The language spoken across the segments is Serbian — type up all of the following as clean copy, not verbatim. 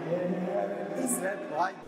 Sretno, ajde.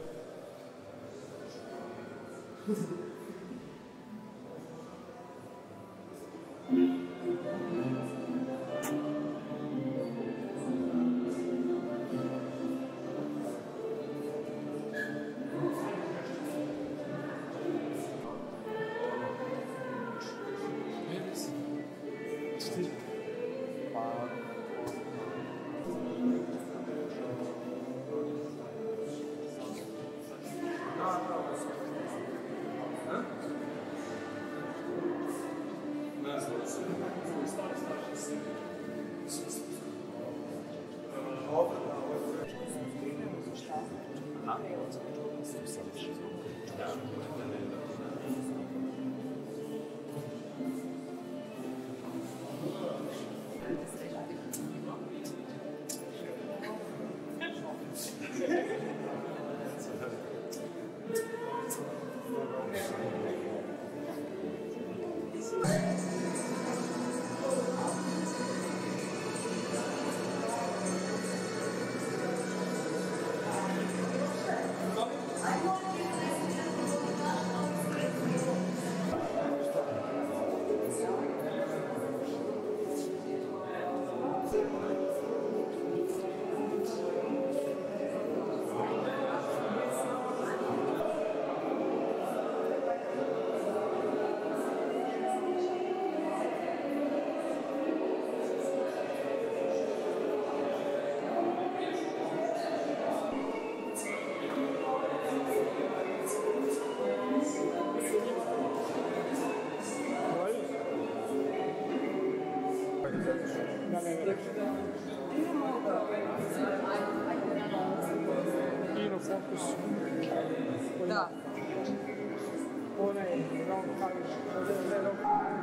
Kino Focus. Da. Onaj Ron Kališ.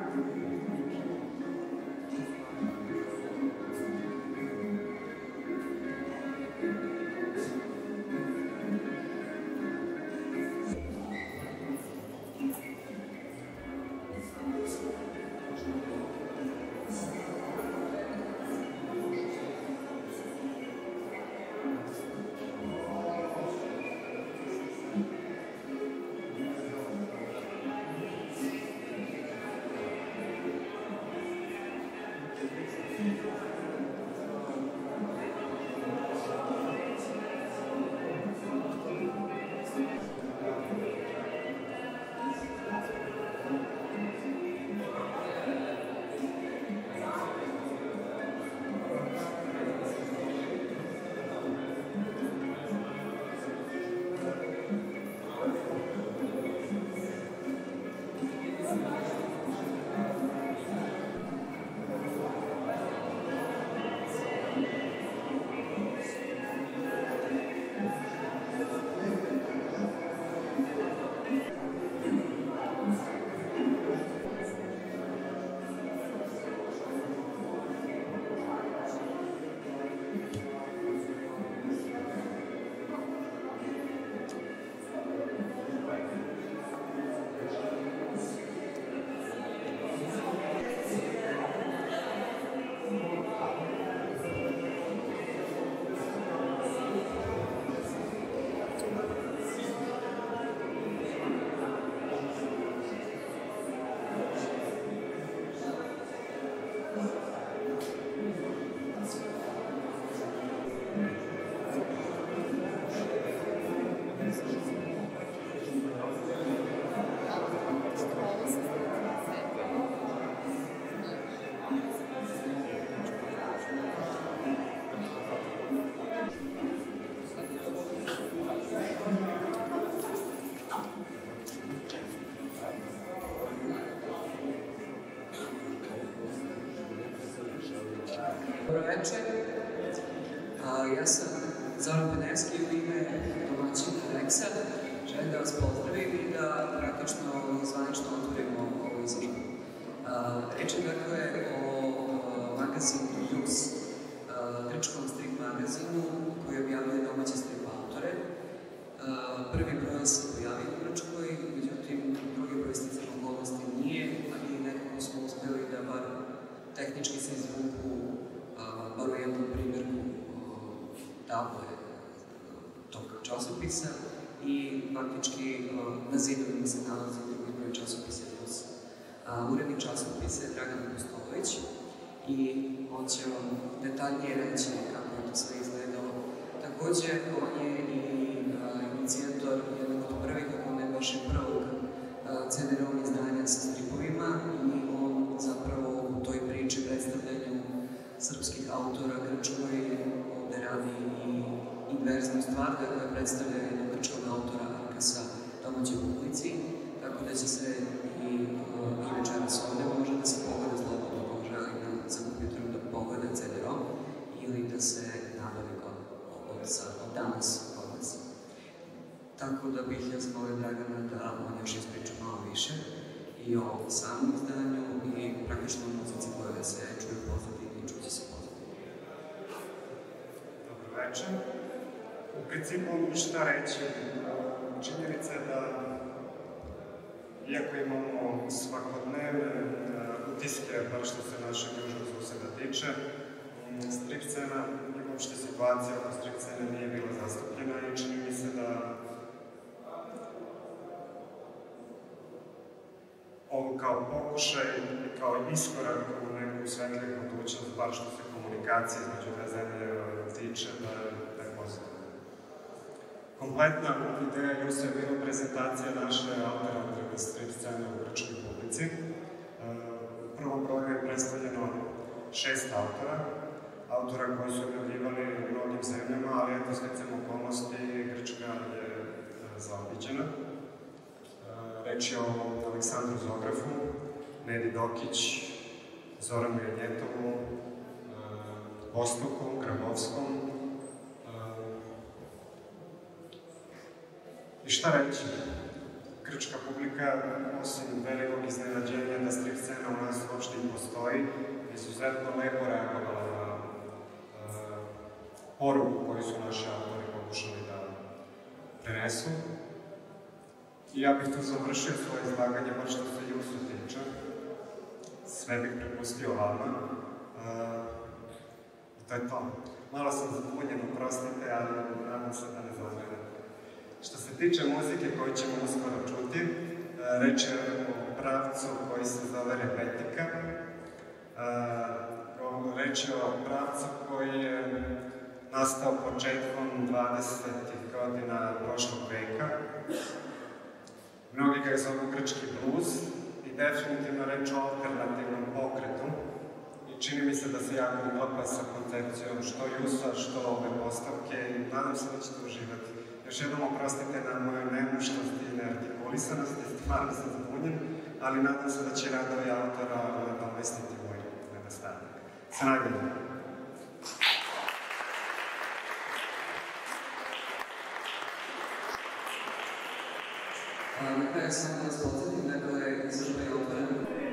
Dobro večer, ja sam Zoran Penevski u ime domaćina Reksa. Želim da vas pozdravim i da praktično zvanično otvorimo ovu izložbu. Reč je dakle o magazinu Jus, grčkom strip magazinu koji objavljuje domaće strip autore. Prvi broj se pojavio u Grčkoj, međutim drugi broj sticajem okolnosti nije, ali nekako smo uspeli da bar tehnički se izvuku bar u jednom primjerku tabloje tog časopisa i faktički na zidovima se nalazi drugi broj časopisa plus urednik časopisa je Dragan Apostolović i on će vam detaljnije reći kako je to sve izgledalo. Takođe, on je i inicijator jednog od prvih, ako ne baš i prvog CD-ROM izdanja sa stripovima i on zapravo u toj priči predstavljanju srpskih autora Grčkoj ovde radi i inverznu stvar, dakle predstavlja jednog grčkog autora Arkasa domaćoj publici, tako da će se i večeras ovde može da se pogleda slobodno, ko želi sa kompjuterom da pogleda CD-ROM ili da se nabavi od danas kod nas. Tako da bih ja zamolio Dragana da on još ispriča malo više i o samom izdanju i praktično o muzici koja se čuje u pozadini i čuće se pozadini. Dobro večer. U principu šta reći, činjenica je da iako imamo svakodnevne utiske, bar što se našeg južnog suseda tiče, strip scena i uopšte situacija oko strip scene nije bila zastupljena i čini mi se da ovo kao pokušaj i kao iskorak u neku svetliju budućnost, bar što se komunikacije između dve zemlje tiče, da je pozitivno. Kompletna ideja Jusa je bila prezentacija naše alternativne strip scene u grčkoj publici. U prvom broju je predstavljeno 6 autora koji su objavljivali u mnogim zemljama, ali eto, sticajem okolnosti, Grčka je zaobiđena. Reč je o Aleksandru Zografu, Nedi Dokić, Zoranu Janjetovu, Vostoku, Grabovskom. I šta reći? Grčka publika, osim velikog iznenađenja da strip scena u nas uopšte i postoji, izuzetno lepo reagovala na poruku koju su naši autori pokušali da prenesu. I ja bih tu završio svoje izlaganje, bar što se Jusu tiče. Sve bih prepustio vama. To je to. Malo sam zabunjen, oprostite, ali nadam se da ne zazvede. Što se tiče muzike koju ćemo uskoro čuti, reč je o pravcu koji se zove Rebetika. Reč je o pravcu koji je nastao početkom 20. godina prošlog veka. Mnogi ga zovu grčki bluz i definitivno reč o alternativnom pokretu. I čini mi se da se jako uklapa sa koncepcijom što Jusa, što ove postavke i nadam se da ćete uživati. Još jednom oprostite na moju nemuštost i neartikulisanosti, stvarno sam zabunjen, ali nadam se da će radovi autora nadomestiti moj nedostatak. Snagljeno! Na kraju samo da vas podsjetim, dakle, izložba je otvorena.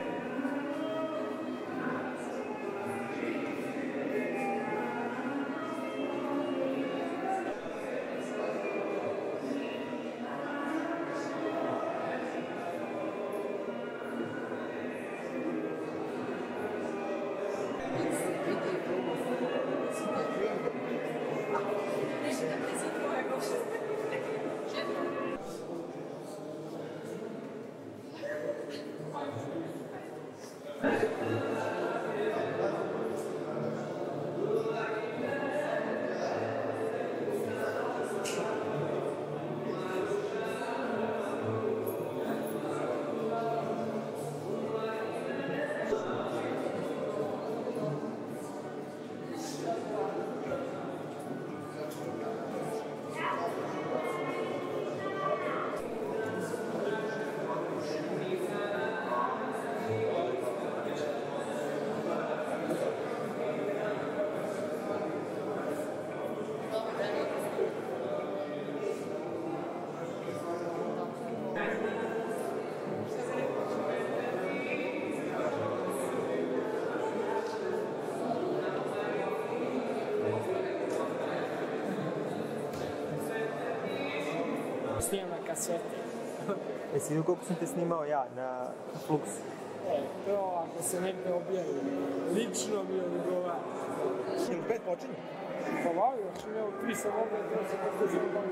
Snimam na kasete. Jesi vidio koliko sam te snimao ja na Fluxu? To ako se negde objavi, lično mi odgovara. Jel 5 počinje? Pa valjda, čim evo 3 sam objavi, to se pokazuje.